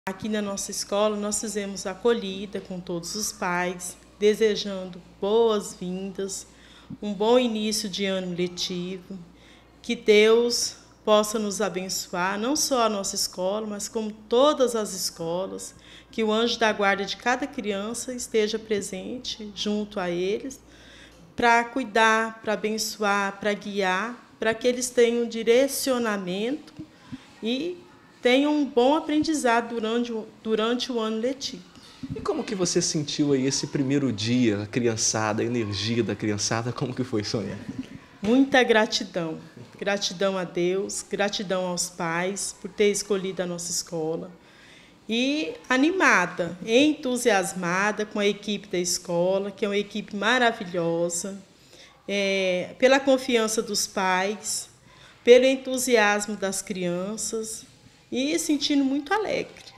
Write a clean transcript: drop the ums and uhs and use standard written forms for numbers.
Aqui na nossa escola, nós fizemos acolhida com todos os pais, desejando boas-vindas, um bom início de ano letivo, que Deus possa nos abençoar, não só a nossa escola, mas como todas as escolas, que o anjo da guarda de cada criança esteja presente junto a eles, para cuidar, para abençoar, para guiar, para que eles tenham direcionamento e tenham um bom aprendizado durante o ano letivo. E como que você sentiu aí esse primeiro dia, a criançada, a energia da criançada, como que foi, Sônia? Muita gratidão. Gratidão a Deus, gratidão aos pais por ter escolhido a nossa escola. E animada, entusiasmada com a equipe da escola, que é uma equipe maravilhosa, pela confiança dos pais, pelo entusiasmo das crianças e sentindo muito alegre.